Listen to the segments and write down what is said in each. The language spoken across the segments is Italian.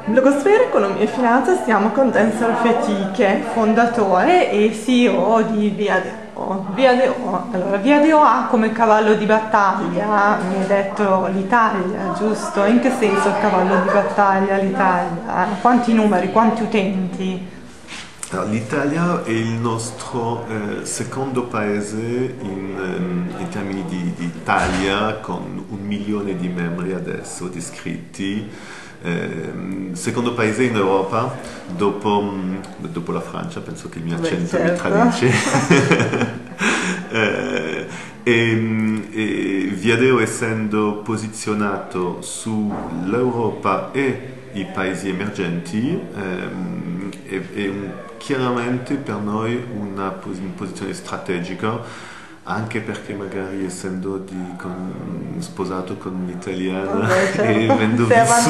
Blogosphere, Economia e Finanza, stiamo con Dan Sarfati, che è fondatore e CEO di Viadeo. Allora, Viadeo ha come cavallo di battaglia, mi hai detto, l'Italia, giusto? In che senso il cavallo di battaglia l'Italia? Quanti numeri, quanti utenti? L'Italia è il nostro secondo paese in termini di taglia, con 1 milione di membri adesso, di iscritti. Secondo paese in Europa, dopo la Francia, penso che il mio accento mi tradisce. E Viadeo, essendo posizionato sull'Europa e i paesi emergenti, chiaramente per noi una posizione strategica, anche perché magari essendo sposato con un'italiana e avendo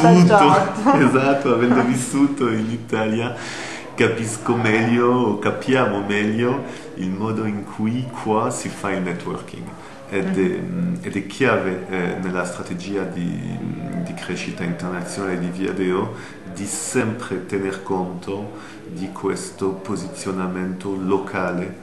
vissuto in Italia, capiamo meglio il modo in cui qua si fa il networking. Ed è chiave nella strategia di crescita internazionale di Viadeo di sempre tener conto di questo posizionamento locale.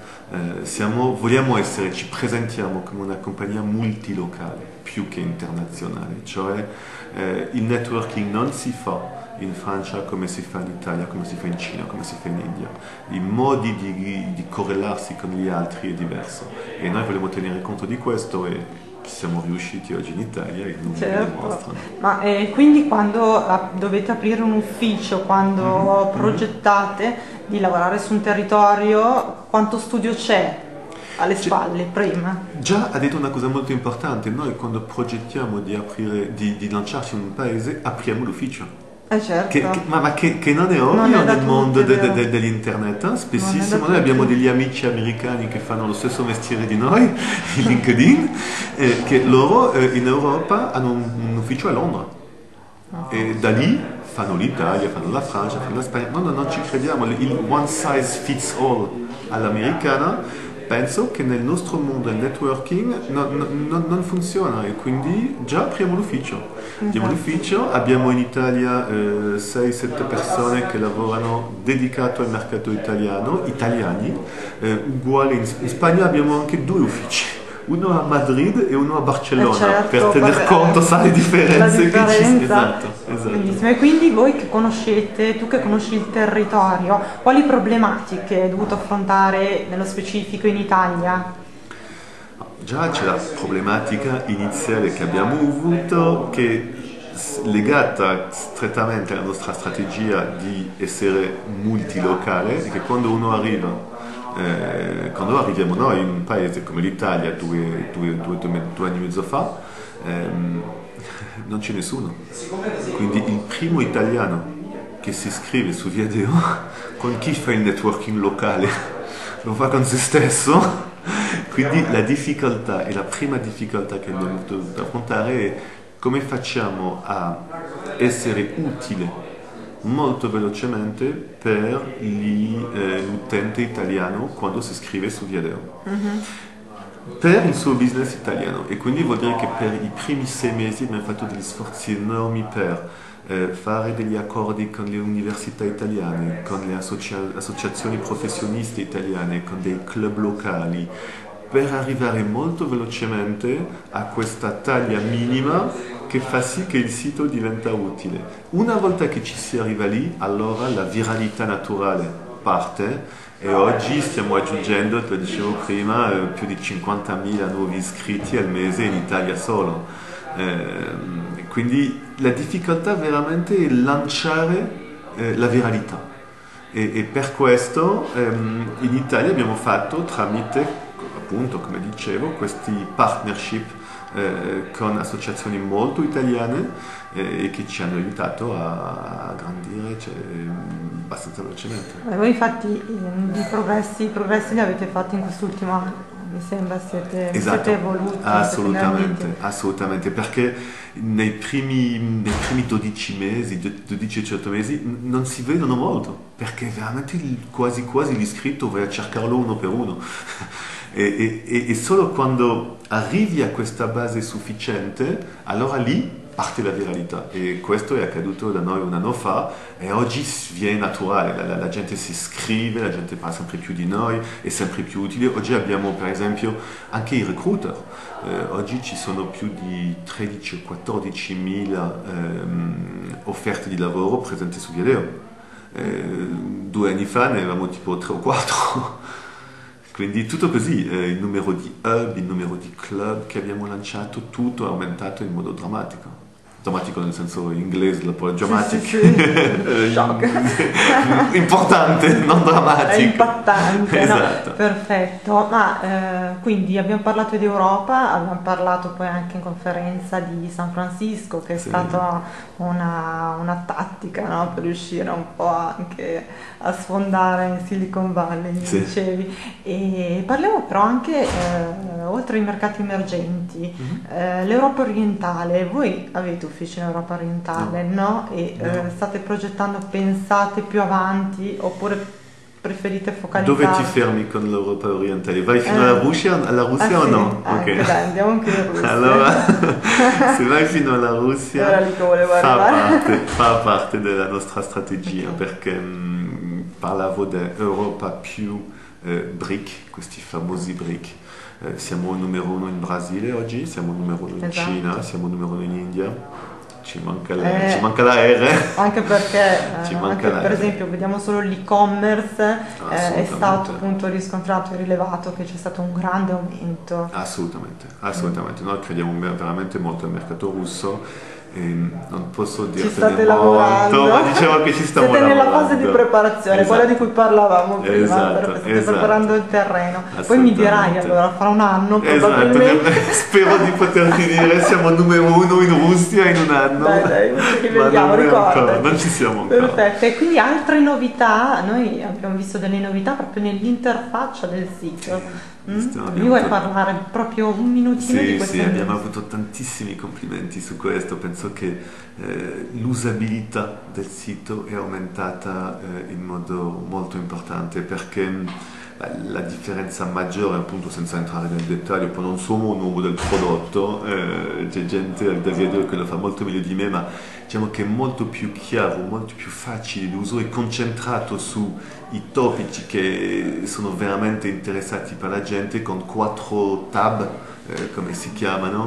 Ci presentiamo come una compagnia multilocale più che internazionale, cioè il networking non si fa in Francia come si fa in Italia, come si fa in Cina, come si fa in India. I modi di correlarsi con gli altri è diverso e noi vogliamo tenere conto di questo e siamo riusciti oggi in Italia, i numeri dimostrano. Ma quindi quando dovete aprire un ufficio, quando progettate di lavorare su un territorio, quanto studio c'è alle spalle prima? Già ha detto una cosa molto importante: noi quando progettiamo di lanciarci in un paese apriamo l'ufficio. Certo. Che non è ovvio nel mondo dell'internet. Spessissimo noi abbiamo degli amici americani che fanno lo stesso mestiere di noi, in LinkedIn, che loro in Europa hanno un ufficio a Londra e da lì fanno l'Italia, fanno la Francia, fanno la Spagna. Noi non ci crediamo, il one size fits all all'americana. Penso che nel nostro mondo il networking non funziona e quindi già apriamo l'ufficio. Abbiamo l'ufficio, abbiamo in Italia 6-7 persone che lavorano dedicato al mercato italiani, uguale in Spagna abbiamo anche 2 uffici. Uno a Madrid e uno a Barcellona, certo, per tener conto, sai, le differenze che ci sono. Esatto. Benissimo. E quindi voi che conoscete, tu che conosci il territorio, quali problematiche hai dovuto affrontare nello specifico in Italia? Già c'è la problematica iniziale che abbiamo avuto, che è legata strettamente alla nostra strategia di essere multilocale, e che quando arriviamo noi in un paese come l'Italia 2 anni e mezzo fa, non c'è nessuno. Quindi il primo italiano che si iscrive su Viadeo, con chi fa il networking locale? Lo fa con se stesso. Quindi la difficoltà, e la prima difficoltà che abbiamo dovuto affrontare, è come facciamo a essere utile molto velocemente per l'utente italiano quando si iscrive su Viadeo per il suo business italiano. E quindi vuol dire che per i primi 6 mesi abbiamo fatto degli sforzi enormi per fare degli accordi con le università italiane, con le associazioni professioniste italiane, con dei club locali, per arrivare molto velocemente a questa taglia minima che fa sì che il sito diventa utile. Una volta che ci si arriva lì, allora la viralità naturale parte e oggi stiamo aggiungendo, te lo dicevo prima, più di 50.000 nuovi iscritti al mese in Italia solo. Quindi la difficoltà veramente è lanciare la viralità e per questo in Italia abbiamo fatto tramite, appunto, come dicevo, questi partnership con associazioni molto italiane e che ci hanno aiutato a grandire abbastanza velocemente. Voi infatti i progressi li avete fatti in quest'ultimo anno, mi sembra, siete evoluti. Assolutamente, perché nei primi 12 mesi, 12-18 mesi non si vedono molto, perché veramente quasi l'iscritto vai a cercarlo uno per uno. E solo quando arrivi a questa base sufficiente, allora lì parte la viralità, e questo è accaduto da noi un anno fa e oggi viene naturale, la gente si iscrive, la gente parla sempre più di noi, è sempre più utile. Oggi abbiamo per esempio anche i recruiter, oggi ci sono più di 13-14 mila offerte di lavoro presenti su Viadeo. 2 anni fa ne avevamo tipo 3 o 4. Quindi tutto così, il numero di hub, il numero di club che abbiamo lanciato, tutto è aumentato in modo drammatico. Drammatico nel senso inglese, la parola dramatic. Sì. Shock. Importante, non drammatico. È impattante, esatto. No? Perfetto. Ma quindi abbiamo parlato di Europa, abbiamo parlato poi anche in conferenza di San Francisco, che è stata una tattica, no? Per riuscire un po' anche a sfondare in Silicon Valley, mi dicevi. E parliamo però anche, oltre ai mercati emergenti, l'Europa orientale. Voi avete uffici in Europa orientale, no? E state progettando, pensate più avanti, oppure preferite focalizzare? Dove ti fermi con l'Europa orientale? Vai fino alla Russia sì, o no? Okay. Dai, andiamo anche in Russia. Allora, se vai fino alla Russia, fa parte della nostra strategia, perché parlavo di Europa più BRIC, questi famosi BRIC. Siamo numero 1 in Brasile oggi, siamo numero 1 in Cina, siamo numero 1 in India, ci manca la R. Anche perché, per esempio, vediamo solo l'e-commerce, è stato appunto riscontrato e rilevato che c'è stato un grande aumento. Assolutamente. Noi crediamo veramente molto al mercato russo. Non posso dirtene molto, ma diciamo che ci stiamo lavorando. Siete nella fase di preparazione, quella di cui parlavamo prima, state preparando il terreno. Poi mi dirai, allora fra un anno probabilmente. Spero di poterti dire siamo numero 1 in Russia in un anno. Dai, ci vediamo, ricorda. Non ci siamo ancora. Perfetto, e quindi altre novità, noi abbiamo visto delle novità proprio nell'interfaccia del sito. Mi vuoi parlare proprio un minutino di questo? Sì, abbiamo avuto tantissimi complimenti su questo. Penso che l'usabilità del sito è aumentata in modo molto importante, perché la differenza maggiore, appunto, senza entrare nel dettaglio, poi non sono un uomo del prodotto, c'è gente da Viadeo che lo fa molto meglio di me, ma diciamo che è molto più chiaro, molto più facile l'uso, è concentrato sui topici che sono veramente interessati per la gente, con 4 tab, come si chiamano,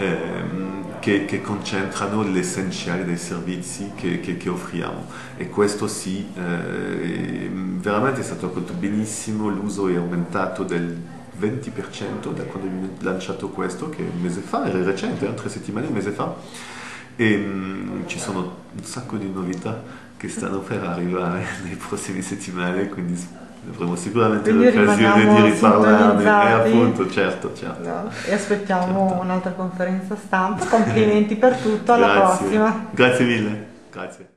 che concentrano l'essenziale dei servizi che offriamo, e questo sì, veramente è stato accolto benissimo. L'uso è aumentato del 20% da quando abbiamo lanciato questo, che un mese fa, era recente, 3 settimane, un mese fa, e ci sono un sacco di novità che stanno per arrivare nei prossimi settimane, quindi avremo sicuramente l'occasione di riparlarne. Appunto, certo. No, e aspettiamo un'altra conferenza stampa. Complimenti per tutto, alla prossima. Grazie mille. Grazie.